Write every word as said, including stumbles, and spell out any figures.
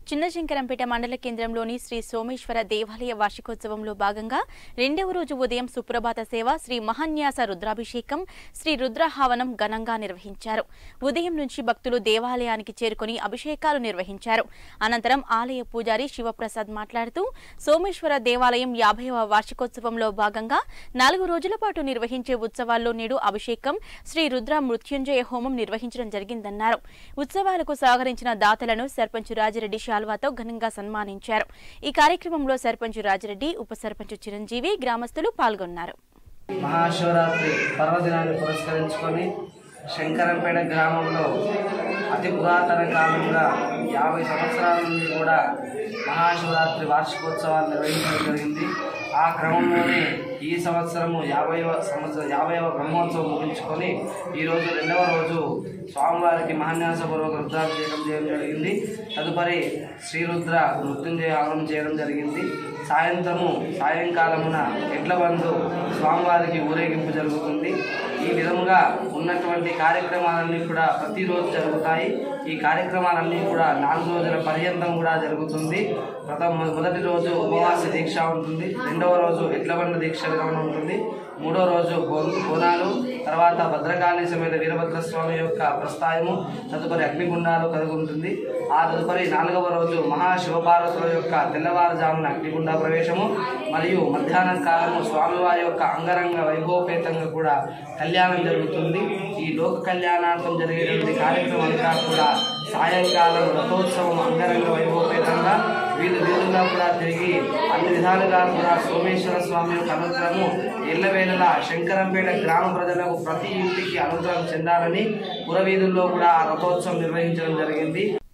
చిన్నశంకరంపేట మండల కేంద్రంలోని శ్రీ సోమేశ్వర దేవాలయ వార్షికోత్సవంలో భాగంగా రెండవ రోజు ఉదయం సుప్రభాత సేవ, శ్రీ మహాన్యాస రుద్రాభిషేకం, శ్రీ రుద్రహావనం ఘనంగా నిర్వహించారు. ఉదయం నుంచి భక్తులు దేవాలయానికి చేరుకుని అభిషేకాలు నిర్వహించారు. అనంతరం ఆలయ పూజారి శివప్రసాద్ మాట్లాడుతూ సోమేశ్వర దేవాలయం యాభైవ వార్షికోత్సవంలో భాగంగా నాలుగు రోజుల పాటు నిర్వహించే ఉత్సవాల్లో నేడు అభిషేకం, శ్రీ రుద్ర మృత్యుంజయ హోమం నిర్వహించడం జరిగిందన్నారు. ఉత్సవాలకు సహకరించిన దాతలను సర్పంచ్ రాజిరెడ్డి శాల్వాతో ఘనంగా సన్మానించారు. ఈ కార్యక్రమంలో సర్పంచ్ రాజిరెడ్డి, ఉప సర్పంచ్ చిరంజీవి, గ్రామస్తులు పాల్గొన్నారు. మహాశివరాత్రి పర్వదినాన్ని పురస్కరించుకొని శంకరంపేట గ్రామంలో అతి పురాతన కాలంగా యాభై సంవత్సరాల నుండి కూడా మహాశివరాత్రి వార్షికోత్సవాలు నిర్వహించడం జరిగింది. ఆ క్రమంలోనే ఈ సంవత్సరము యాభైవ సంవత్సరం యాభైవ బ్రహ్మోత్సవం ముగించుకొని ఈరోజు రెండవ రోజు స్వామివారికి మహాన్యాసపూర్వక రుద్రాభిషేకం చేయడం జరిగింది. తదుపరి శ్రీరుద్ర మృత్యుంజయ హవనం చేయడం జరిగింది. సాయంత్రము సాయంకాలమున ఎడ్ల బంధు స్వామివారికి ఊరేగింపు జరుగుతుంది. ఈ విధముగా ఉన్నటువంటి కార్యక్రమాలన్నీ కూడా ప్రతిరోజు జరుగుతాయి. ఈ కార్యక్రమాలన్నీ కూడా నాలుగు రోజుల పర్యంతం కూడా జరుగుతుంది. ప్రథమ మొదటి రోజు ఉపవాస దీక్ష ఉంటుంది, రెండవ రోజు ఎడ్లబండ దీక్ష విరమణ ఉంటుంది, మూడో రోజు బోనాలు, తర్వాత భద్రకాళి సమేత వీరభద్రస్వామి యొక్క ప్రస్థాయము, తదుపరి అగ్నిగుండాలు కలుగుంటుంది. ఆ తదుపరి నాలుగవ రోజు మహాశివపార్వతుల యొక్క తెల్లవారుజామున అగ్నిగుండ ప్రవేశము మరియు మధ్యాహ్నం కాలము స్వామివారి యొక్క అంగరంగ వైభవపేతంగా కూడా కళ్యాణం జరుగుతుంది. ఈ లోక కళ్యాణార్థం జరిగేటువంటి కార్యక్రమం అంతా కూడా సాయంకాలం రథోత్సవం అంగరంగ వైభవపేతంగా వీధి వీధుల్లో కూడా తిరిగి అన్ని విధాలుగా కూడా సోమేశ్వర స్వామి యొక్క అనుగ్రహము ఎల్లవేళలా శంకరంపేట గ్రామ ప్రజలకు ప్రతి ఇంటికి అనుగ్రహం చెందాలని పురవీధుల్లో కూడా రథోత్సవం నిర్వహించడం జరిగింది.